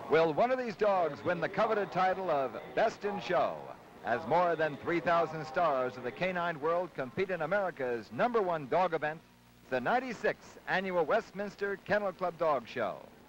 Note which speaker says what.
Speaker 1: Will one of these dogs win the coveted title of Best in Show, as more than 3,000 stars of the canine world compete in America's #1 dog event, the 96th Annual Westminster Kennel Club Dog Show?